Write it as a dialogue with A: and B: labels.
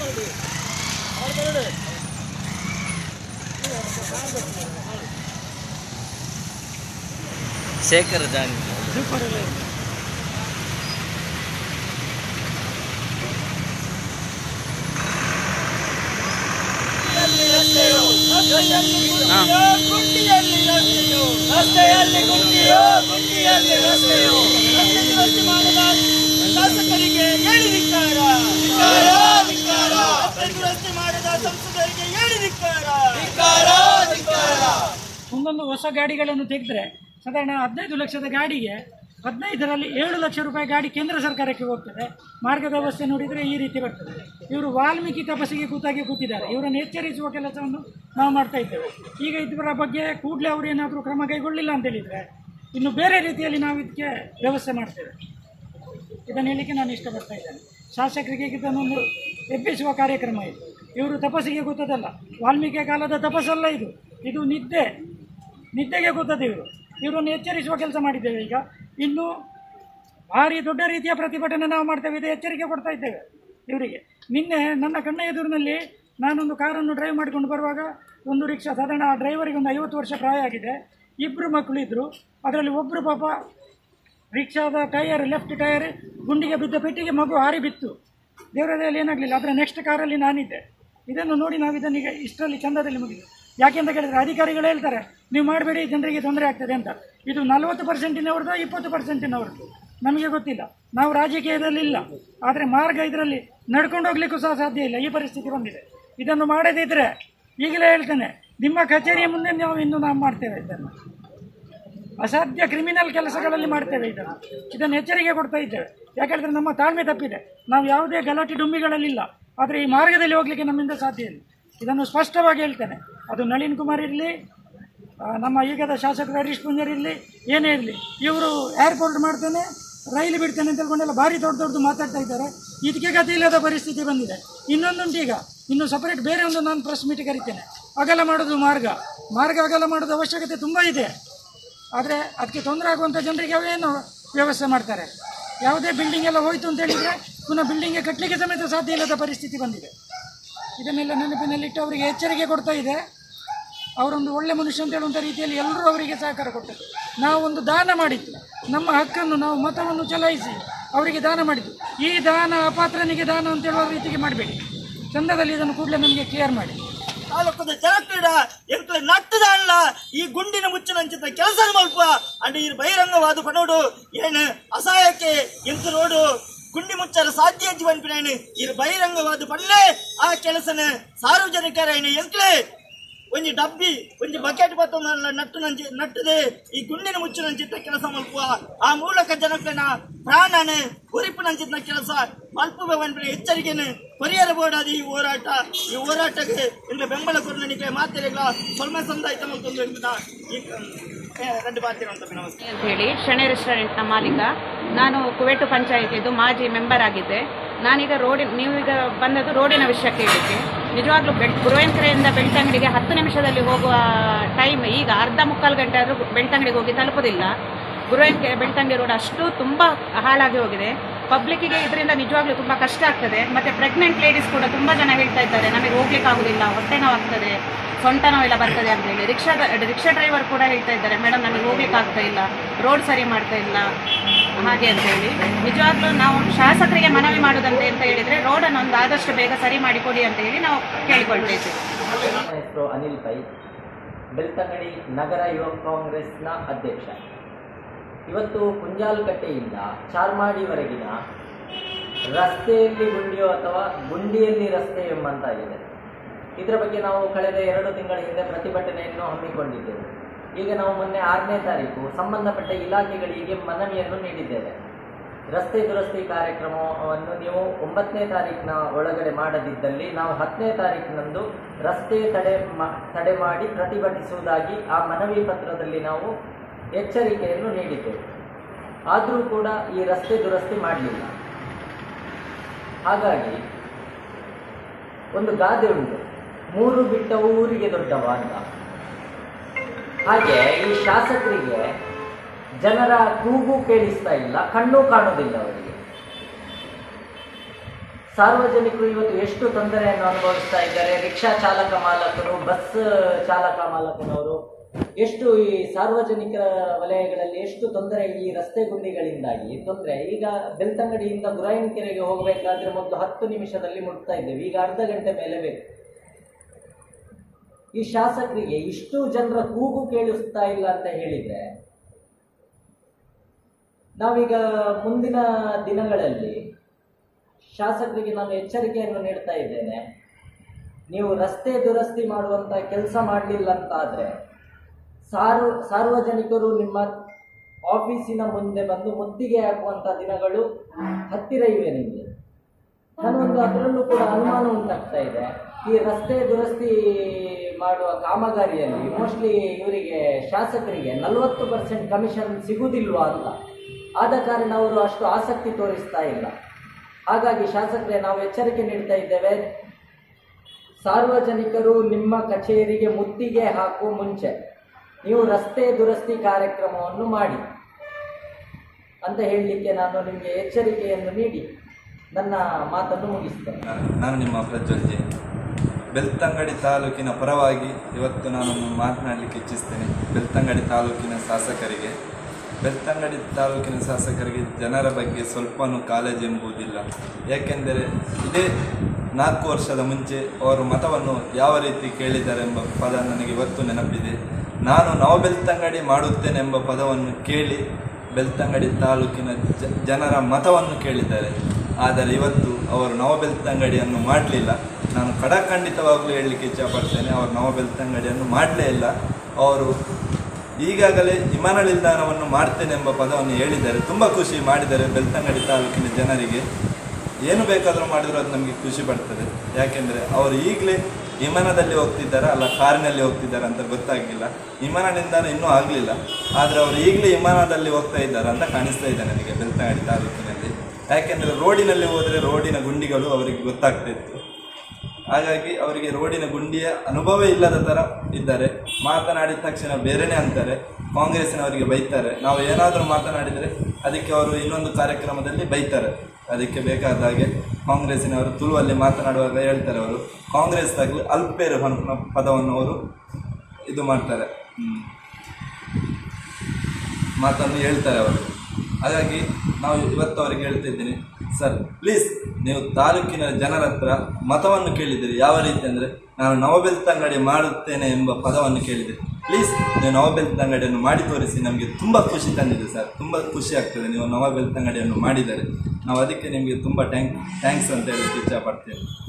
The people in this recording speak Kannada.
A: ಶೇಖರ್ ಜಾನ್ ಸೂಪರ್
B: ಶಾಸಕರಿಗೆ ದುರಸ್ತಿ ಮಾಡಿದ ಸಂಸದರಿಗೆ
C: ಒಂದೊಂದು ಹೊಸ ಗಾಡಿಗಳನ್ನು ತೆಗೆದ್ರೆ ಸಾಧಾರಣ 15 ಲಕ್ಷದ ಗಾಡಿಗೆ 15ರಲ್ಲಿ 7 ಲಕ್ಷ ರೂಪಾಯಿ ಗಾಡಿ ಕೇಂದ್ರ ಸರ್ಕಾರಕ್ಕೆ ಹೋಗ್ತದೆ. ಮಾರ್ಗದ ವ್ಯವಸ್ಥೆ ನೋಡಿದರೆ ಈ ರೀತಿ ಬರ್ತದೆ. ಇವರು ವಾಲ್ಮೀಕಿ ತಪಸ್ಸಿಗೆ ಕೂತಿದ್ದಾರೆ. ಇವರನ್ನು ಎಚ್ಚರಿಸುವ ಕೆಲಸವನ್ನು ನಾವು ಮಾಡ್ತಾ ಇದ್ದೇವೆ. ಈಗ ಇದರ ಬಗ್ಗೆ ಕೂಡಲೇ ಅವರು ಏನಾದರೂ ಕ್ರಮ ಕೈಗೊಳ್ಳಿಲ್ಲ ಅಂತ ಹೇಳಿದರೆ ಇನ್ನು ಬೇರೆ ರೀತಿಯಲ್ಲಿ ನಾವು ಇದಕ್ಕೆ ವ್ಯವಸ್ಥೆ ಮಾಡ್ತೇವೆ. ಇದನ್ನು ಹೇಳಲಿಕ್ಕೆ ನಾನು ಇಷ್ಟಪಡ್ತಾ ಇದ್ದೇನೆ. ಶಾಸಕರಿಗೆ ಇದನ್ನೊಂದು ಎಬ್ಬಿಸುವ ಕಾರ್ಯಕ್ರಮ ಇದು. ಇವರು ತಪಸ್ಸಿಗೆ ಕೂತದಲ್ಲ, ವಾಲ್ಮೀಕಿ ಕಾಲದ ತಪಸ್ಸಲ್ಲ ಇದು ನಿದ್ದೆಗೆ ಕೂತದ್ದು. ಇವರನ್ನು ಎಚ್ಚರಿಸುವ ಕೆಲಸ ಮಾಡಿದ್ದೇವೆ. ಈಗ ಇನ್ನು ಭಾರಿ ದೊಡ್ಡ ರೀತಿಯ ಪ್ರತಿಭಟನೆ ನಾವು ಮಾಡ್ತೇವೆ. ಇದು ಎಚ್ಚರಿಕೆ ಕೊಡ್ತಾ ಇದ್ದೇವೆ ಇವರಿಗೆ. ನಿನ್ನೆ ನನ್ನ ಕಣ್ಣ ಎದುರಿನಲ್ಲಿ ನಾನೊಂದು ಕಾರನ್ನು ಡ್ರೈವ್ ಮಾಡಿಕೊಂಡು ಬರುವಾಗ ಒಂದು ರಿಕ್ಷಾ, ಸಾಧಾರಣ ಆ ಡ್ರೈವರಿಗೆ ಒಂದು 50 ವರ್ಷ ಪ್ರಾಯ ಆಗಿದೆ, 2 ಮಕ್ಕಳು ಇದ್ದರು. ಅದರಲ್ಲಿ ಒಬ್ಬರು ಪಾಪ ರಿಕ್ಷಾದ ಲೆಫ್ಟ್ ಟೈರ್ ಗುಂಡಿಗೆ ಬಿದ್ದ ಪೆಟ್ಟಿಗೆ ಮಗು ಹಾರಿ ಬಿತ್ತು. ದೇವರದಲ್ಲಿ ಏನಾಗಲಿಲ್ಲ. ಅದರ ನೆಕ್ಸ್ಟ್ ಕಾರಲ್ಲಿ ನಾನಿದ್ದೆ. ಇದನ್ನು ನೋಡಿ ನಾವು ಇದನ್ನೀಗ ಇಷ್ಟರಲ್ಲಿ ಚಂದದಲ್ಲಿ ಮುಗಿದು. ಯಾಕೆಂತ ಕೇಳಿದರೆ ಅಧಿಕಾರಿಗಳು ಹೇಳ್ತಾರೆ ನೀವು ಮಾಡಬೇಡಿ, ಜನರಿಗೆ ತೊಂದರೆ ಆಗ್ತದೆ ಅಂತ. ಇದು 40%ನವ್ರದ್ದು 20%ನವ್ರದ್ದು ನಮಗೆ ಗೊತ್ತಿಲ್ಲ. ನಾವು ರಾಜಕೀಯದಲ್ಲಿಲ್ಲ. ಆದರೆ ಮಾರ್ಗ ಇದರಲ್ಲಿ ನಡ್ಕೊಂಡು ಹೋಗ್ಲಿಕ್ಕೂ ಸಹ ಸಾಧ್ಯ ಇಲ್ಲ. ಈ ಪರಿಸ್ಥಿತಿ ಬಂದಿದೆ. ಇದನ್ನು ಮಾಡದಿದ್ದರೆ ಈಗಲೇ ಹೇಳ್ತೇನೆ, ನಿಮ್ಮ ಕಚೇರಿಯ ಮುಂದೆ ನಾವು ಮಾಡ್ತೇವೆ. ಇದನ್ನು ಅಸಾಧ್ಯ ಕ್ರಿಮಿನಲ್ ಕೆಲಸಗಳಲ್ಲಿ ಮಾಡ್ತೇವೆ. ಇದನ್ನು ಎಚ್ಚರಿಕೆ ಕೊಡ್ತಾ ಇದ್ದೇವೆ. ಯಾಕೆಂದರೆ ನಮ್ಮ ತಾಳ್ಮೆ ತಪ್ಪಿದೆ. ನಾವು ಯಾವುದೇ ಗಲಾಟೆ ಡುಂಬಿಗಳಲ್ಲಿಲ್ಲ. ಆದರೆ ಈ ಮಾರ್ಗದಲ್ಲಿ ಹೋಗಲಿಕ್ಕೆ ನಮ್ಮಿಂದ ಸಾಧ್ಯ ಇಲ್ಲ. ಇದನ್ನು ಸ್ಪಷ್ಟವಾಗಿ ಹೇಳ್ತೇನೆ. ಅದು ನಳಿನ್ ಕುಮಾರ್ ಇರಲಿ, ನಮ್ಮ ಈಗದ ಶಾಸಕರು ಹರೀಶ್ ಪೂಂಜಾರ್ ಇರಲಿ, ಏನೇ ಇರಲಿ, ಇವರು ಏರ್ಪೋರ್ಟ್ ಮಾಡ್ತೇನೆ, ರೈಲು ಬಿಡ್ತೇನೆ ಅಂತ ಹೇಳ್ಕೊಂಡೆಲ್ಲ ಭಾರಿ ದೊಡ್ಡ ಮಾತಾಡ್ತಾ ಇದ್ದಾರೆ. ಇದಕ್ಕೆ ಗತಿ ಇಲ್ಲದ ಪರಿಸ್ಥಿತಿ ಬಂದಿದೆ. ಇನ್ನೊಂದುಂಟು, ಈಗ ಇನ್ನು ಸಪರೇಟ್ ಬೇರೆ ಒಂದು ನಾನು ಪ್ರೆಸ್ ಮೀಟ್ ಕರಿತೇನೆ. ಅಗಲ ಮಾಡೋದು ಮಾರ್ಗ ಅಗಲ ಮಾಡೋದು ಅವಶ್ಯಕತೆ ತುಂಬ ಇದೆ. ಆದರೆ ಅದಕ್ಕೆ ತೊಂದರೆ ಆಗುವಂಥ ಜನರಿಗೆ ಅವೇನು ವ್ಯವಸ್ಥೆ ಮಾಡ್ತಾರೆ. ಯಾವುದೇ ಬಿಲ್ಡಿಂಗ್ ಎಲ್ಲ ಹೋಯಿತು ಅಂತ ಹೇಳಿದರೆ ಪುನಃ ಬಿಲ್ಡಿಂಗ್ಗೆ ಕಟ್ಟಲಿಕ್ಕೆ ಸಮೇತ ಸಾಧ್ಯ ಇಲ್ಲದ ಪರಿಸ್ಥಿತಿ ಬಂದಿದೆ. ಇದನ್ನೆಲ್ಲ ನೆನಪಿನಲ್ಲಿಟ್ಟು ಅವರಿಗೆ ಎಚ್ಚರಿಕೆ ಕೊಡ್ತಾ ಇದೆ. ಅವರೊಂದು ಒಳ್ಳೆ ಮನುಷ್ಯ ಅಂತ ಹೇಳುವಂಥ ರೀತಿಯಲ್ಲಿ ಎಲ್ಲರೂ ಅವರಿಗೆ ಸಹಕಾರ ಕೊಟ್ಟರು. ನಾವು ಒಂದು ದಾನ ಮಾಡಿದ್ದು, ನಮ್ಮ ಹಕ್ಕನ್ನು ನಾವು ಮತವನ್ನು ಚಲಾಯಿಸಿ ಅವರಿಗೆ ದಾನ ಮಾಡಿದ್ದು. ಈ ದಾನ ಅಪಾತ್ರನಿಗೆ ದಾನ ಅಂತ ಹೇಳುವ ರೀತಿಗೆ ಮಾಡಬೇಡಿ. ಚಂದದಲ್ಲಿ ಇದನ್ನು ಕೂಡಲೇ ನಮಗೆ ಕ್ಲಿಯರ್ ಮಾಡಿ.
B: ತಾಲೂಕದ ಜನಕ್ರೀಡ ಎಂಕಲ ನಟ್ಟದಲ್ಲ ಈ ಗುಂಡಿನ ಮುಚ್ಚಿನಂಚಿತ ಕೆಲಸ ಮಲ್ಪ ಅಂಡ್ ಈ ಬಹಿರಂಗವಾದ ಪನೋಡು ಏನು ಅಸಹಾಯಕ್ಕೆ ಎಂತ ನೋಡು ಗುಂಡಿ ಮುಚ್ಚರ ಸಾಧ್ಯ ಜೀವನ್ಪಿನ ಈ ಬಹಿರಂಗವಾದ ಪಡ್ಲೆ ಆ ಕೆಲಸನ ಸಾರ್ವಜನಿಕರ ಎಂಕ್ಲೆ ಒಂಜಿ ಡಬ್ಬಿ ಒಂಜಿ ಬಕೆಟ್ ಬತ್ತ ನಟ್ಟದೆ ಈ ಗುಂಡಿನ ಮುಚ್ಚಿನಂಚಿತ ಕೆಲಸ ಮಲ್ಪುವ ಆ ಮೂಲಕ ಜನಕ್ಕನ ಪ್ರಾಣನ ಉರಿಪಿನಂಚಿತ ಕೆಲಸ ಮಲ್ಪುವನ್ಪಿನ ಎಚ್ಚರಿಕೆನ ಪರಿಹಾರ ಬೋರ್ಡ್ ಈ ಹೋರಾಟಕ್ಕೆ ಇಂದು ಬೆಂಬಲ ಕೊರನಿಗೆ ಮಾತೆರೆಗಳ ಸ್ವಲ್ಪ ಸಂದಾಯಿತ ಮಲ್ತೊಂದು
D: ಅಂತ ಹೇಳಿ ಶಣೆ ರೆಸ್ಟೋರೆಂಟ್ನ ಮಾಲೀಕ. ನಾನು ಕುವೆಟ್ಟು ಪಂಚಾಯಿತಿದು ಮಾಜಿ ಮೆಂಬರ್ ಆಗಿದ್ದೆ. ನಾನೀಗ ನೀವೀಗ ಬಂದದ್ದು ರೋಡಿನ ವಿಷಯ ಕೇಳಲಿಕ್ಕೆ. ನಿಜವಾಗ್ಲೂ ಗುರುವೆಂಕರೆಯಿಂದ ಬೆಳ್ತಂಗಡಿಗೆ 10 ನಿಮಿಷದಲ್ಲಿ ಹೋಗುವ ಟೈಮ್ ಈಗ ಅರ್ಧ ಮುಕ್ಕಾಲು ಗಂಟೆ ಆದರೂ ಬೆಳ್ತಂಗಡಿಗೆ ಹೋಗಿ ತಲುಪೋದಿಲ್ಲ. ಗುರುವೆಂಕರೆ ಬೆಳ್ತಂಗಡಿ ರೋಡ್ ಅಷ್ಟು ತುಂಬ ಹಾಳಾಗಿ ಹೋಗಿದೆ. ಪಬ್ಲಿಕ್ಕಿಗೆ ಇದರಿಂದ ನಿಜವಾಗ್ಲೂ ತುಂಬ ಕಷ್ಟ ಆಗ್ತದೆ. ಮತ್ತು ಪ್ರೆಗ್ನೆಂಟ್ ಲೇಡೀಸ್ ಕೂಡ ತುಂಬ ಜನ ಹೇಳ್ತಾ ಇದ್ದಾರೆ ನಮಗೆ ಹೋಗ್ಲಿಕ್ಕೆ ಆಗೋದಿಲ್ಲ, ಹೊಟ್ಟೆ ನೋವಾಗ್ತದೆ, ಸೊಂಟ ನೋವೆಲ್ಲ ಬರ್ತದೆ ಅಂತ ಹೇಳಿ. ರಿಕ್ಷಾ ಡ್ರೈವರ್ ಕೂಡ ಹೇಳ್ತಾ ಇದ್ದಾರೆ ಮೇಡಮ್ ನಮಗೆ ಹೋಗ್ಲಿಕ್ಕೆ ಆಗ್ತಾ ಇಲ್ಲ, ರೋಡ್ ಸರಿ ಮಾಡ್ತಾ ಇಲ್ಲ ಹಾಗೆ ಅಂತ ಹೇಳಿ. ನಿಜವಾಗ್ಲೂ ನಾವು ಶಾಸಕರಿಗೆ ಮನವಿ ಮಾಡೋದಂತ ಅಂತ ಹೇಳಿದರೆ ರೋಡನ್ನು ಒಂದು ಆದಷ್ಟು ಬೇಗ ಸರಿ ಮಾಡಿಕೊಡಿ ಅಂತ ಹೇಳಿ ನಾವು ಕೇಳಿಕೊಳ್ತಾ ಇದ್ದೇವೆ.
E: ಹೆಸರು ಅನಿಲ್ ಪೈ, ಬೆಳ್ತಂಗಡಿ ನಗರ ಯುವ ಕಾಂಗ್ರೆಸ್ನ ಅಧ್ಯಕ್ಷ. ಇವತ್ತು ಕುಂಜಾಲಕಟ್ಟೆಯಿಂದ ಚಾರ್ಮಾಡಿವರೆಗಿನ ರಸ್ತೆಯಲ್ಲಿ ಗುಂಡಿಯೋ ಅಥವಾ ಗುಂಡಿಯಲ್ಲಿ ರಸ್ತೆ ಎಂಬಂತಾಗಿದೆ. ಇದರ ಬಗ್ಗೆ ನಾವು ಕಳೆದ 2 ತಿಂಗಳ ಹಿಂದೆ ಪ್ರತಿಭಟನೆಯನ್ನು ಹಮ್ಮಿಕೊಂಡಿದ್ದೇವೆ. ಈಗ ನಾವು ಮೊನ್ನೆ 6ನೇ ತಾರೀಕು ಸಂಬಂಧಪಟ್ಟ ಇಲಾಖೆಗಳಿಗೆ ಮನವಿಯನ್ನು ನೀಡಿದ್ದೇವೆ. ರಸ್ತೆ ದುರಸ್ತಿ ಕಾರ್ಯಕ್ರಮವನ್ನು ನೀವು 9ನೇ ತಾರೀಕಿನ ಒಳಗಡೆ ಮಾಡದಿದ್ದಲ್ಲಿ ನಾವು 10ನೇ ತಾರೀಕಿನಂದು ರಸ್ತೆ ತಡೆ ಮಾಡಿ ಪ್ರತಿಭಟಿಸುವುದಾಗಿ ಆ ಮನವಿ ಪತ್ರದಲ್ಲಿ ನಾವು ಎಚ್ಚರಿಕೆಯನ್ನು ನೀಡಿದ್ದೇವೆ. ಆದರೂ ಕೂಡ ಈ ರಸ್ತೆ ದುರಸ್ತಿ ಮಾಡಲಿಲ್ಲ. ಹಾಗಾಗಿ ಒಂದು ಗಾದೆ ಉಂಟು, 3 ಬಿಟ್ಟ ಊರಿಗೆ ದೊಡ್ಡವ ಅಂತ. ಹಾಗೆ ಈ ಶಾಸಕರಿಗೆ ಜನರ ಕೂಗು ಕೇಳಿಸ್ತಾ ಇಲ್ಲ, ಕಣ್ಣು ಕಾಣುವುದಿಲ್ಲ ಅವರಿಗೆ. ಸಾರ್ವಜನಿಕರು ಇವತ್ತು ಎಷ್ಟು ತೊಂದರೆಯನ್ನು ಅನುಭವಿಸ್ತಾ ಇದ್ದಾರೆ. ರಿಕ್ಷಾ ಚಾಲಕ ಮಾಲಕರು, ಬಸ್ ಚಾಲಕ ಮಾಲಕನವರು ಎಷ್ಟು ಈ ಸಾರ್ವಜನಿಕ ವಲಯಗಳಲ್ಲಿ ಎಷ್ಟು ತೊಂದರೆ, ಈ ರಸ್ತೆ ಗುಂಡಿಗಳಿಂದಾಗಿ ತೊಂದರೆ. ಈಗ ಬೆಳ್ತಂಗಡಿಯಿಂದ ಗುರಾಯಿನಕೆರೆಗೆ ಹೋಗಬೇಕಾದ್ರೆ ಮೊದಲು 10 ನಿಮಿಷದಲ್ಲಿ ಮುಟ್ತಾ ಇದ್ದೇವೆ, ಈಗ ಅರ್ಧ ಗಂಟೆ ಮೇಲೆ ಬೇಕು. ಈ ಶಾಸಕರಿಗೆ ಇಷ್ಟು ಜನರ ಕೂಗು ಕೇಳಿಸ್ತಾ ಇಲ್ಲ ಅಂತ ಹೇಳಿದ್ರೆ, ನಾವೀಗ ಮುಂದಿನ ದಿನಗಳಲ್ಲಿ ಶಾಸಕರಿಗೆ ನಾನು ಎಚ್ಚರಿಕೆಯನ್ನು ನೀಡ್ತಾ ಇದ್ದೇನೆ. ನೀವು ರಸ್ತೆ ದುರಸ್ತಿ ಮಾಡುವಂತ ಕೆಲಸ ಮಾಡಲಿಲ್ಲ ಅಂತ ಆದರೆ ಸಾರ್ವಜನಿಕರು ನಿಮ್ಮ ಆಫೀಸಿನ ಮುಂದೆ ಬಂದು ಮುತ್ತಿಗೆ ಹಾಕುವಂತ ದಿನಗಳು ಹತ್ತಿರ ಇವೆ ನಿಮಗೆ. ನನಗೊಂದು ಅದರಲ್ಲೂ ಕೂಡ ಅನುಮಾನ ಉಂಟಾಗ್ತಾ ಇದೆ. ಈ ರಸ್ತೆ ದುರಸ್ತಿ ಮಾಡುವ ಕಾಮಗಾರಿಯಲ್ಲಿ ಮೋಸ್ಟ್ಲಿ ಇವರಿಗೆ ಶಾಸಕರಿಗೆ 40% ಕಮಿಷನ್ ಸಿಗುವುದಿಲ್ವಾ ಅಂತ. ಆದ ಕಾರಣ ಅವರು ಅಷ್ಟು ಆಸಕ್ತಿ ತೋರಿಸ್ತಾ ಇಲ್ಲ. ಹಾಗಾಗಿ ಶಾಸಕರೇ, ನಾವು ಎಚ್ಚರಿಕೆ ನೀಡ್ತಾ ಇದ್ದೇವೆ, ಸಾರ್ವಜನಿಕರು ನಿಮ್ಮ ಕಚೇರಿಗೆ ಮುತ್ತಿಗೆ ಹಾಕುವ ಮುಂಚೆ ನೀವು ರಸ್ತೆ ದುರಸ್ತಿ ಕಾರ್ಯಕ್ರಮವನ್ನು ಮಾಡಿ ಅಂತ ಹೇಳಲಿಕ್ಕೆ ನಾನು ನಿಮಗೆ ಎಚ್ಚರಿಕೆಯನ್ನು ನೀಡಿ ನನ್ನ ಮಾತನ್ನು ಮುಗಿಸ್ತೇನೆ.
F: ನಾನು ನಿಮ್ಮ ಪ್ರಜ್ವಲ್ ಜೈನ್, ಬೆಳ್ತಂಗಡಿ ತಾಲೂಕಿನ ಪರವಾಗಿ ಇವತ್ತು ನಾನು ಮಾತನಾಡಲಿಕ್ಕೆ ಇಚ್ಛಿಸ್ತೇನೆ. ಬೆಳ್ತಂಗಡಿ ತಾಲೂಕಿನ ಶಾಸಕರಿಗೆ ಜನರ ಬಗ್ಗೆ ಸ್ವಲ್ಪನೂ ಕಾಳಜಿ ಎಂಬುದಿಲ್ಲ. ಏಕೆಂದರೆ ಇದೇ 4 ವರ್ಷದ ಮುಂಚೆ ಅವರು ಮತವನ್ನು ಯಾವ ರೀತಿ ಕೇಳಿದ್ದಾರೆ ಎಂಬ ಪದ ನನಗೆ ಇವತ್ತು ನೆನಪಿದೆ. ನಾನು ನವಬೆಳ್ತಂಗಡಿ ಮಾಡುತ್ತೇನೆಂಬ ಪದವನ್ನು ಕೇಳಿ ಬೆಳ್ತಂಗಡಿ ತಾಲೂಕಿನ ಜನರ ಮತವನ್ನು ಕೇಳಿದ್ದಾರೆ. ಆದರೆ ಇವತ್ತು ಅವರು ನವಬೆಳ್ತಂಗಡಿಯನ್ನು ಮಾಡಲಿಲ್ಲ. ನಾನು ಖಡಖಂಡಿತವಾಗಲೂ ಹೇಳಲಿಕ್ಕೆ ಇಚ್ಛಪಡ್ತೇನೆ, ಅವರು ನವಬೆಳ್ತಂಗಡಿಯನ್ನು ಮಾಡಲೇ ಇಲ್ಲ. ಅವರು ಈಗಾಗಲೇ ವಿಮಾನ ನಿಲ್ದಾಣವನ್ನು ಮಾಡ್ತೇನೆ ಎಂಬ ಪದವನ್ನು ಹೇಳಿದ್ದಾರೆ. ತುಂಬ ಖುಷಿ ಮಾಡಿದ್ದಾರೆ. ಬೆಳ್ತಂಗಡಿ ತಾಲೂಕಿನ ಜನರಿಗೆ ಏನು ಬೇಕಾದರೂ ಮಾಡಿದರೂ ಅದು ನಮಗೆ ಖುಷಿ ಪಡ್ತದೆ. ಯಾಕೆಂದರೆ ಅವರು ಈಗಲೇ ವಿಮಾನದಲ್ಲಿ ಹೋಗ್ತಿದ್ದಾರೆ, ಅಲ್ಲ ಕಾರಿನಲ್ಲಿ ಹೋಗ್ತಿದ್ದಾರೆ ಅಂತ ಗೊತ್ತಾಗಲಿಲ್ಲ. ವಿಮಾನ ನಿಲ್ದಾಣ ಇನ್ನೂ ಆಗಲಿಲ್ಲ, ಆದರೆ ಅವರು ಈಗಲೇ ವಿಮಾನದಲ್ಲಿ ಹೋಗ್ತಾ ಇದ್ದಾರೆ ಅಂತ ಕಾಣಿಸ್ತಾ ಇದೆ ನನಗೆ ಬೆಳ್ತಂಗಡಿ ತಾಲೂಕಿನಲ್ಲಿ. ಯಾಕೆಂದರೆ ರೋಡಿನಲ್ಲಿ ಹೋದರೆ ರೋಡಿನ ಗುಂಡಿಗಳು ಅವರಿಗೆ ಗೊತ್ತಾಗ್ತಾ ಇತ್ತು. ಹಾಗಾಗಿ ಅವರಿಗೆ ರೋಡಿನ ಗುಂಡಿಯ ಅನುಭವ ಇಲ್ಲದ ಥರ ಇದ್ದಾರೆ. ಮಾತನಾಡಿದ ತಕ್ಷಣ ಬೇರೆಯೇ ಅಂತಾರೆ. ಕಾಂಗ್ರೆಸ್ಸಿನವರಿಗೆ ಬೈತಾರೆ. ನಾವು ಏನಾದರೂ ಮಾತನಾಡಿದರೆ ಅದಕ್ಕೆ ಅವರು ಇನ್ನೊಂದು ಕಾರ್ಯಕ್ರಮದಲ್ಲಿ ಬೈತಾರೆ. ಅದಕ್ಕೆ ಬೇಕಾದ ಹಾಗೆ ಕಾಂಗ್ರೆಸ್ಸಿನವರು ತುಳುವಲ್ಲಿ ಮಾತನಾಡುವಾಗ ಹೇಳ್ತಾರೆ, ಅವರು ಕಾಂಗ್ರೆಸ್ ಆಗಲಿ ಅಲ್ಪೇರು ಪದವನ್ನು ಅವರು ಇದು ಮಾಡ್ತಾರೆ, ಮಾತನ್ನು ಹೇಳ್ತಾರೆ ಅವರು. ಹಾಗಾಗಿ ನಾವು ಇವತ್ತು ಅವರಿಗೆ ಹೇಳ್ತಿದ್ದೀನಿ, ಸರ್ ಪ್ಲೀಸ್ ನೀವು ತಾಲೂಕಿನ ಜನರ ಹತ್ರ ಮತವನ್ನು ಕೇಳಿದ್ದೀರಿ. ಯಾವ ರೀತಿ ಅಂದರೆ, ನಾನು ನವಬೆಳ್ತಂಗಡಿ ಮಾಡುತ್ತೇನೆ ಎಂಬ ಪದವನ್ನು ಕೇಳಿದೆ. ಪ್ಲೀಸ್ ನೀವು ನವಬೆಳ್ತಂಗಡಿಯನ್ನು ಮಾಡಿ ತೋರಿಸಿ. ನಮಗೆ ತುಂಬ ಖುಷಿ ತಂದಿದೆ ಸರ್, ತುಂಬ ಖುಷಿ ಆಗ್ತದೆ ನೀವು ನವಬೆಳ್ತಂಗಡಿಯನ್ನು ಮಾಡಿದರೆ. ನಾವು ಅದಕ್ಕೆ ನಿಮಗೆ ತುಂಬ ಥ್ಯಾಂಕ್ಸ್ ಅಂತ ಹೇಳೋಕ್ಕೆ ಇಚ್ಛಪಡ್ತೇವೆ.